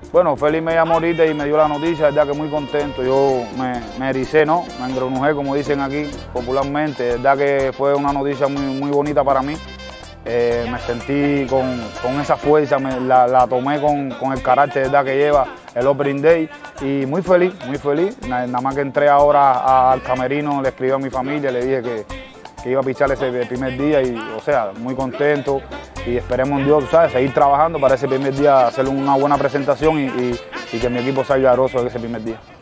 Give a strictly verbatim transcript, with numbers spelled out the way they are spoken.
Bueno, Félix me llamó ahorita y me dio la noticia, verdad que muy contento. Yo me, me ericé, ¿no? Me engronujé, como dicen aquí popularmente. Verdad que fue una noticia muy, muy bonita para mí. Eh, me sentí con, con esa fuerza, me, la, la tomé con, con el carácter, verdad, que lleva el Opening Day y muy feliz, muy feliz. Nada, nada más que entré ahora a, al camerino, le escribí a mi familia, le dije que, que iba a pichar ese primer día y, o sea, muy contento. Y esperemos en Dios, ¿sabes?, seguir trabajando para ese primer día, hacer una buena presentación y, y, y que mi equipo salga airoso en ese primer día.